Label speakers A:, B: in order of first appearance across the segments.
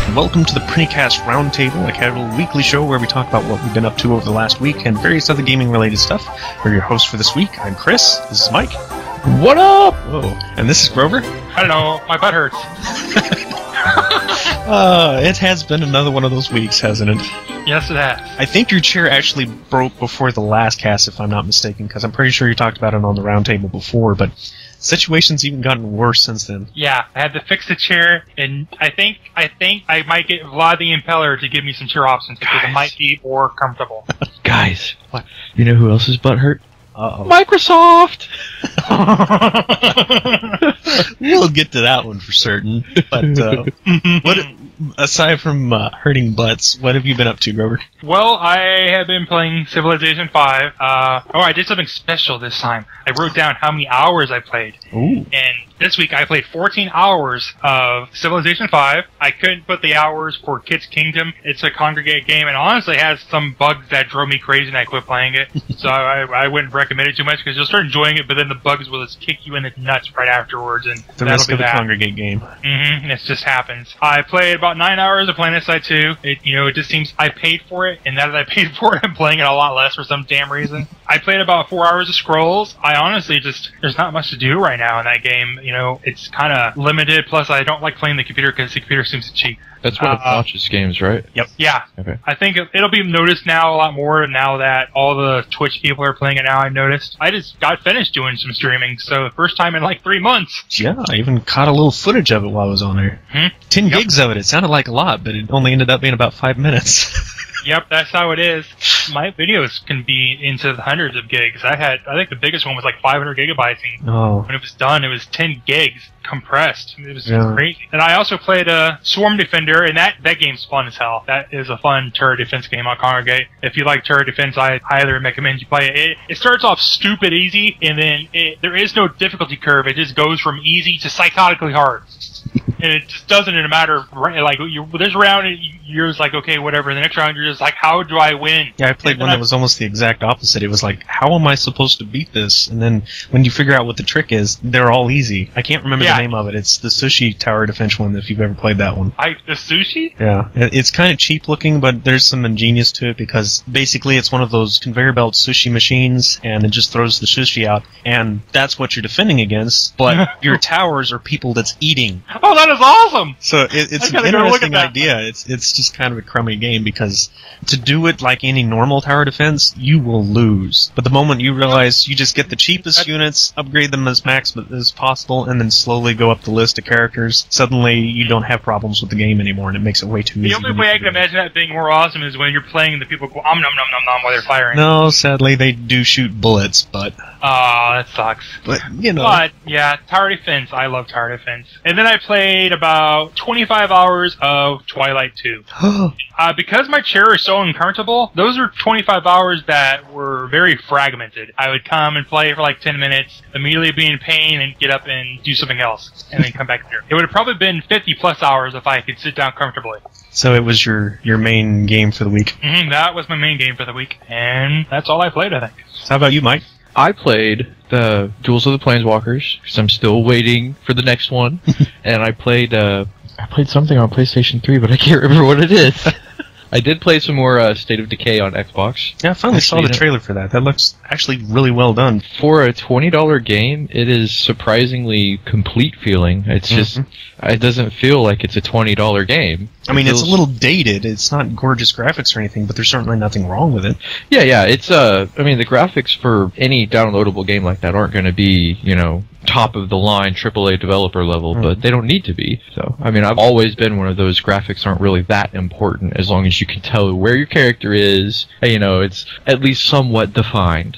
A: welcome to the Printycast Roundtable, a casual weekly show where we talk about what we've been up to over the last week and various other gaming-related stuff. We're your hosts for this week. I'm Chris. This is Mike.
B: What up?
A: Whoa. And this is Grover.
C: I don't know. My butt hurts.
A: It has been another one of those weeks, hasn't it?
C: Yes, it has.
A: I think your chair actually broke before the last cast, if I'm not mistaken, because I'm pretty sure you talked about it on the roundtable before, but situation's even gotten worse since then.
C: Yeah, I had to fix the chair, and I think I might get Vlad the Impaler to give me some chair options because it might be more comfortable.
B: Guys,
A: what?
B: You know who else's butt hurt?
A: Uh-oh.
B: Microsoft!
A: We'll get to that one for certain. But aside from hurting butts, what have you been up to, Grover?
C: Well, I have been playing Civilization 5. I did something special this time. I wrote down how many hours I played.
A: Ooh.
C: And this week I played 14 hours of Civilization 5. I couldn't put the hours for Kids Kingdom. It's a congregate game and honestly has some bugs that drove me crazy and I quit playing it. So I wouldn't recommend it too much because you'll start enjoying it, but then the bugs will just kick you in the nuts right afterwards. And
A: The risk of the congregate game.
C: Mm-hmm. It just happens. I played about 9 hours of PlanetSide 2. It just seems I paid for it, and now that I paid for it, I'm playing it a lot less for some damn reason. I played about 4 hours of Scrolls. I honestly there's not much to do right now in that game. It's kind of limited, plus I don't like playing the computer because the computer seems cheap.
B: That's what it launches games, right?
A: Yep.
C: Yeah.
B: Okay.
C: I think it'll be noticed now a lot more now that all the Twitch people are playing it now, I've noticed. I just got finished doing some streaming, so the first time in like 3 months.
A: Yeah, I even caught a little footage of it while I was on there. 10 gigs of it. It sounded like a lot, but it only ended up being about 5 minutes.
C: Yep, that's how it is. My videos can be into the hundreds of gigs. I think the biggest one was like 500 gigabytes. And
A: Oh.
C: when it was done, it was 10 gigs compressed. It was
A: Yeah.
C: crazy. And I also played Swarm Defender, and that game's fun as hell. That is a fun turret defense game on Congregate. If you like turret defense, I highly recommend you play it. It starts off stupid easy, and then there is no difficulty curve. It just goes from easy to psychotically hard. And it just doesn't in a matter of, like, this round, you're just like, okay, whatever. The next round, you're just like, how do I win?
A: Yeah, I played one that was almost the exact opposite. It was like, how am I supposed to beat this? And then when you figure out what the trick is, they're all easy. I can't remember the name of it. It's the Sushi Tower Defense one, if you've ever played that one.
C: The sushi?
A: Yeah. It's kind of cheap looking, but there's some ingenious to it because basically it's one of those conveyor belt sushi machines, and it just throws the sushi out, and that's what you're defending against, but your towers are people that's eating.
C: Oh, that is awesome!
A: So it's an interesting idea. It's just kind of a crummy game because to do it like any normal tower defense, you will lose. But the moment you realize you just get the cheapest units, upgrade them as max as possible, and then slowly go up the list of characters, suddenly you don't have problems with the game anymore, and it makes it way too easy.
C: The only way I can imagine that being more awesome is when you're playing and the people go nom nom nom nom nom while they're firing.
A: No, sadly they do shoot bullets, but
C: that sucks.
A: But you know.
C: But yeah, tower defense. I love tower defense. And then I played about 25 hours of Twilight 2. Because my chair is so uncomfortable, those are 25 hours that were very fragmented. I would come and play for like 10 minutes, immediately be in pain, and get up and do something else, and then come back here. It would have probably been 50 plus hours if I could sit down comfortably.
A: So it was your main game for the week.
C: That was my main game for the week, and that's all I played, I think.
A: So how about you, Mike?
B: I played the Duels of the Planeswalkers because I'm still waiting for the next one, and I played something on PlayStation 3, but I can't remember what it is. I did play some more State of Decay on Xbox.
A: Yeah, I finally saw the trailer for that. That looks actually really well done.
B: For a $20 game, it is surprisingly complete feeling. It's just, it doesn't feel like it's a $20 game.
A: I mean, it's a little dated. It's not gorgeous graphics or anything, but there's certainly nothing wrong with it.
B: Yeah, it's, I mean, the graphics for any downloadable game like that aren't going to be, top of the line AAA developer level, but they don't need to be. So, I mean, I've always been one of those graphics aren't really that important as long as you can tell where your character is. It's at least somewhat defined.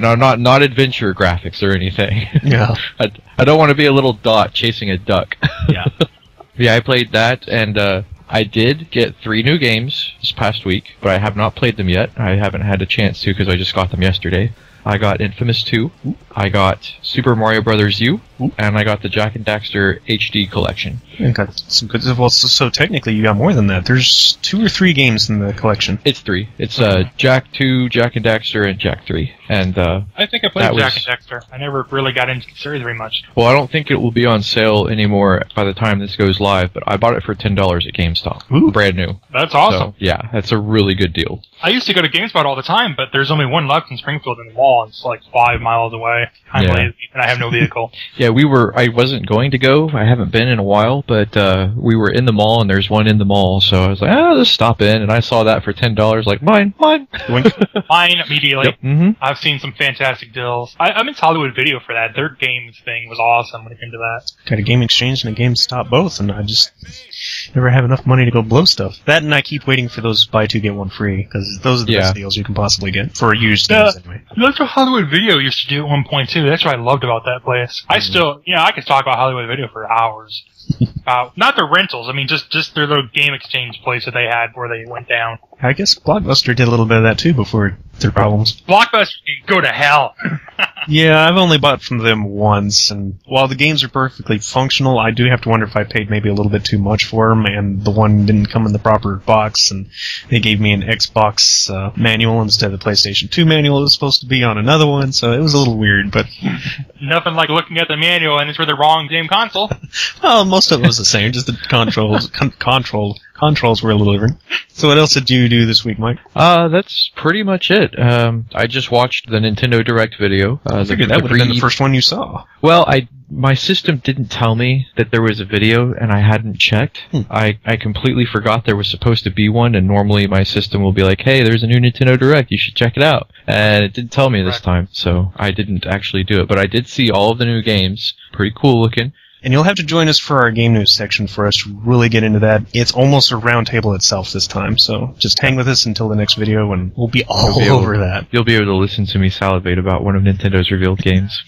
B: Not adventure graphics or anything.
A: Yeah.
B: I don't want to be a little dot chasing a duck.
A: Yeah.
B: Yeah, I played that, and I did get 3 new games this past week, but I have not played them yet. I haven't had a chance to because I just got them yesterday. I got Infamous 2. I got Super Mario Bros. U. and I got the Jak and Daxter HD collection.
A: You got some good. Well, so technically you got more than that. There's 2 or 3 games in the collection.
B: It's 3. It's Jak 2, Jak and Daxter, and Jak 3. And
C: I think I played Jak and Daxter. I never really got into the series very much.
B: Well, I don't think it will be on sale anymore by the time this goes live, but I bought it for $10 at GameStop.
A: Ooh.
B: Brand new.
C: That's awesome.
B: So, yeah, that's a really good deal.
C: I used to go to GameSpot all the time, but there's only one left in Springfield in the mall. It's like 5 miles away. I'm lazy, and I have no vehicle.
B: Yeah, I wasn't going to go. I haven't been in a while, but we were in the mall, and there's one in the mall, so I was like, let's stop in, and I saw that for $10, like, mine.
C: Mine immediately.
B: Yep. Mm-hmm.
C: I've seen some fantastic deals. I'm in Hollywood Video for that. Their games thing was awesome when it came to that.
A: Got a Game Exchange and a GameStop both, and I just never have enough money to go blow stuff. That, and I keep waiting for those buy 2 get 1 free, because those are the best deals you can possibly get for used games anyway.
C: That's what Hollywood Video used to do at one point too. That's what I loved about that place. I still, I could talk about Hollywood Video for hours. Not the rentals. I mean, just their little game exchange place that they had where they went down.
A: I guess Blockbuster did a little bit of that too before their problems.
C: Blockbuster can go to hell.
A: Yeah, I've only bought from them once, and while the games are perfectly functional, I do have to wonder if I paid maybe a little bit too much for them, and the one didn't come in the proper box, and they gave me an Xbox manual instead of the PlayStation 2 manual. It was supposed to be on another one, so it was a little weird, but...
C: Nothing like looking at the manual and it's for the wrong game console.
A: Well, most of it was the same, just the controls were a little different. So what else did you do this week, Mike?
B: That's pretty much it. I just watched the Nintendo Direct video.
A: I figured that would have been the first one you saw.
B: Well, my system didn't tell me that there was a video, and I hadn't checked. I completely forgot there was supposed to be one, and normally my system will be like, hey, there's a new Nintendo Direct, you should check it out. And it didn't tell me this time, so I didn't actually do it. But I did see all of the new games. Pretty cool looking.
A: And you'll have to join us for our game news section for us to really get into that. It's almost a round table itself this time, so just hang with us until the next video, and we'll be all over that.
B: You'll be able to listen to me salivate about one of Nintendo's revealed games.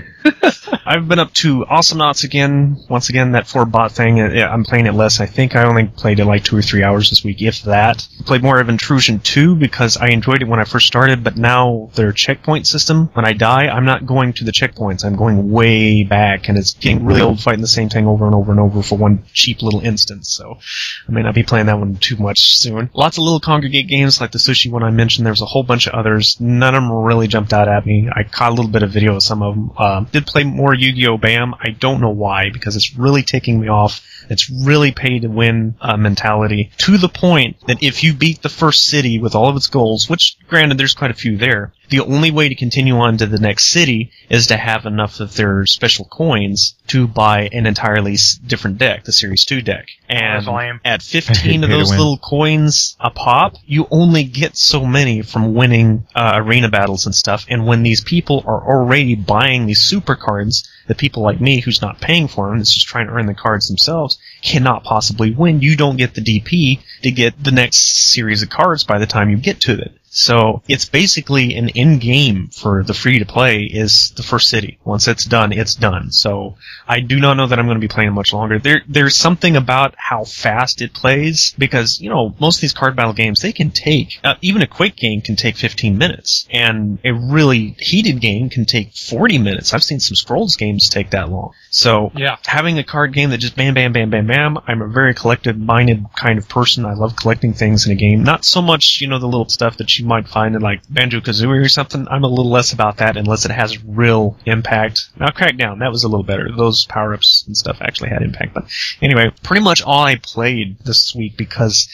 A: I've been up to Awesomenauts again. Once again, that 4-bot thing. I'm playing it less. I think I only played it like 2 or 3 hours this week, if that. I played more of Intrusion 2 because I enjoyed it when I first started, but now their checkpoint system, when I die, I'm not going to the checkpoints. I'm going way back, and it's getting really old fighting the same thing over and over and over for one cheap little instance, so I may not be playing that one too much soon. Lots of little congregate games like the sushi one I mentioned. There's a whole bunch of others. None of them really jumped out at me. I caught a little bit of video of some of them. Did play more Yu-Gi-Oh! Bam. I don't know why, because it's really taking me off. It's really pay-to-win mentality, to the point that if you beat the first city with all of its goals, which, granted, there's quite a few there, the only way to continue on to the next city is to have enough of their special coins to buy an entirely different deck, the Series 2 deck. And at 15 of those little coins a pop, you only get so many from winning arena battles and stuff. And when these people are already buying these super cards, the people like me who's not paying for them, that's just trying to earn the cards themselves, cannot possibly win. You don't get the DP to get the next series of cards by the time you get to it. So it's basically an in-game for the free-to-play is the first city. Once it's done, it's done. So I do not know that I'm going to be playing much longer. There's something about how fast it plays, because, most of these card battle games, they can take, even a quick game can take 15 minutes, and a really heated game can take 40 minutes. I've seen some Scrolls games take that long. So having a card game that just bam, bam, bam, bam, bam, I'm a very collective-minded kind of person. I love collecting things in a game. Not so much, the little stuff that you might find in like Banjo-Kazooie or something. I'm a little less about that unless it has real impact. Now Crackdown, that was a little better. Those power-ups and stuff actually had impact. But anyway, pretty much all I played this week because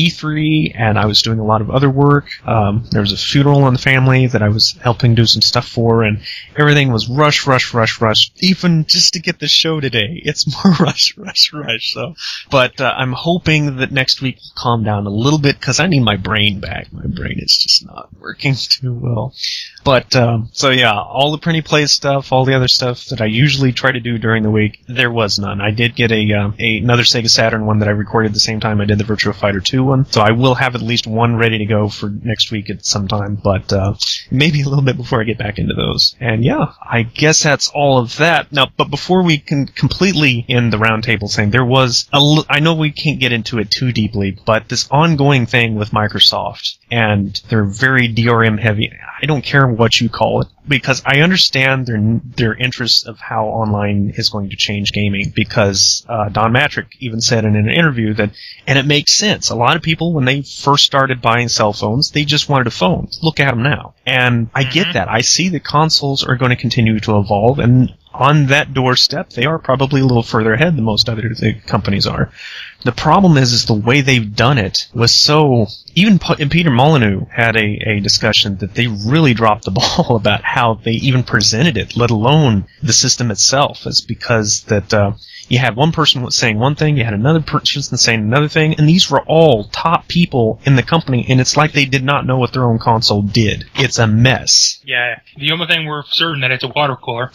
A: E3 and I was doing a lot of other work. There was a funeral in the family that I was helping do some stuff for, and everything was rush. Even just to get the show today, it's more rush. So, but I'm hoping that next week will calm down a little bit because I need my brain back. My brain is just not working too well. But so yeah, all the Printy Plays stuff, all the other stuff that I usually try to do during the week, there was none. I did get another Sega Saturn one that I recorded the same time I did the Virtua Fighter 2 one, so I will have at least one ready to go for next week at some time, but maybe a little bit before I get back into those. And yeah, I guess that's all of that. Now, but before we can completely end the roundtable thing, there was I know we can't get into it too deeply, but this ongoing thing with Microsoft and they're very DRM heavy. I don't care what you call it, because I understand their interest of how online is going to change gaming, because Don Matrick even said in an interview that, and it makes sense, a lot of people, when they first started buying cell phones, they just wanted a phone. Look at them now. And I get that. I see that consoles are going to continue to evolve, and on that doorstep, they are probably a little further ahead than most other companies are. The problem is the way they've done it was so... Even Peter Molyneux had a discussion that they really dropped the ball about how they even presented it, let alone the system itself. It's because that you had one person saying one thing, you had another person saying another thing, and these were all top people in the company, and it's like they did not know what their own console did. It's a mess.
C: Yeah, the only thing we're certain that it's a water cooler.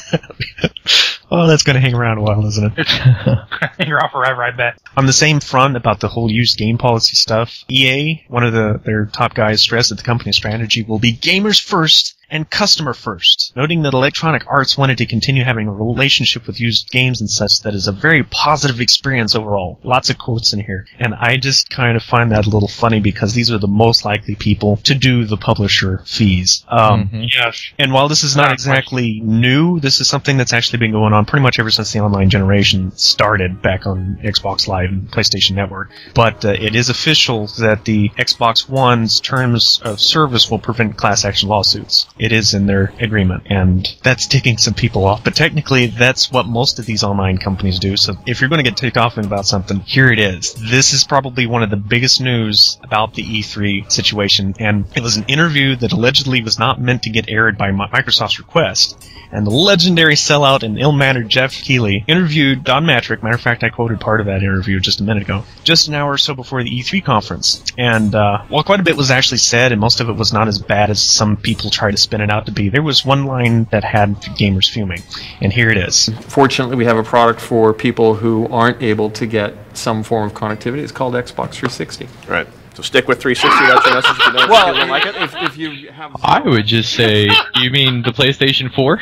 A: Oh, that's going to hang around a while, isn't it?
C: Hang around forever, I bet.
A: On the same front about the whole used game policy stuff, EA, one of their top guys, stressed that the company's strategy will be gamers first and customer first, noting that Electronic Arts wanted to continue having a relationship with used games and such that is a very positive experience overall. Lots of quotes in here. And I just kind of find that a little funny because these are the most likely people to do the publisher fees.
C: Yes.
A: And while this is not exactly new, this is something that's actually been going on pretty much ever since the online generation started back on Xbox Live and PlayStation Network. But it is official that the Xbox One's terms of service will prevent class action lawsuits. It is in their agreement, and that's ticking some people off. But technically, that's what most of these online companies do. So if you're going to get ticked off about something, here it is. This is probably one of the biggest news about the E3 situation, and it was an interview that allegedly was not meant to get aired by Microsoft's request. And the legendary sellout and ill-mannered Jeff Keighley interviewed Don Matrick. Matter of fact, I quoted part of that interview just a minute ago, just an hour or so before the E3 conference. And while quite a bit was actually said, and most of it was not as bad as some people try to spin it out to be, there was one line that had gamers fuming. And here it is.
D: Fortunately, we have a product for people who aren't able to get some form of connectivity. It's called Xbox 360.
E: Right. So stick with 360. That's your message. If you don't like it.
D: If you have,
B: I would just say, you mean the PlayStation 4?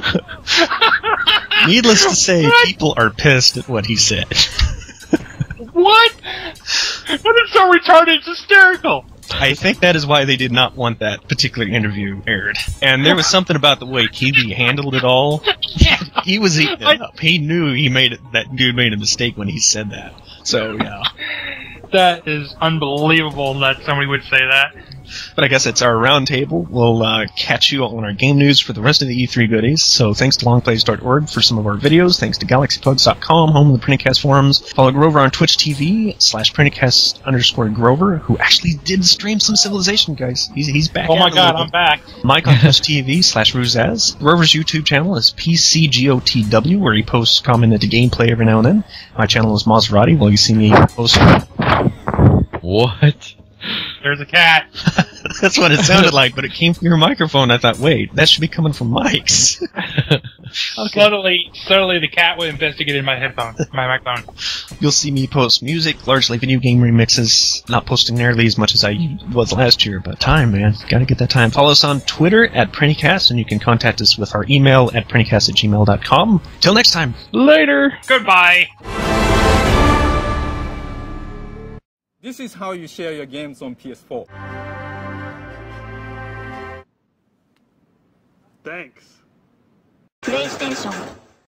A: Needless to say, people are pissed at what he said.
C: What? That is so retarded, it's hysterical.
A: I think that is why they did not want that particular interview aired. And there was something about the way Keighley handled it all. He was eating it up. He knew that dude made a mistake when he said that. So, yeah.
C: That is unbelievable that somebody would say that.
A: But I guess it's our roundtable. We'll catch you on our game news for the rest of the E3 goodies. So thanks to longplays.org for some of our videos. Thanks to galaxypugs.com, home of the Printicast forums. Follow Grover on Twitch TV /Printicast_Grover, who actually did stream some Civilization, guys. He's back.
C: Oh my god, I'm back.
A: Mike on Twitch TV /Ruzaz. Grover's YouTube channel is PCGOTW, where he posts commented gameplay every now and then. My channel is Maserati. Well, you see me post.
B: What?
C: There's a cat.
A: That's what it sounded like, but it came from your microphone. I thought, wait, that should be coming from Mike's.
C: Suddenly the cat would investigate in my microphone.
A: You'll see me post music, largely video game remixes. Not posting nearly as much as I was last year, but time, man. Gotta get that time. Follow us on Twitter @PrintyCast, and you can contact us with our email at printycast@gmail.com. Till next time.
B: Later!
C: Goodbye.
F: This is how you share your games on PS4.
G: Thanks.
H: PlayStation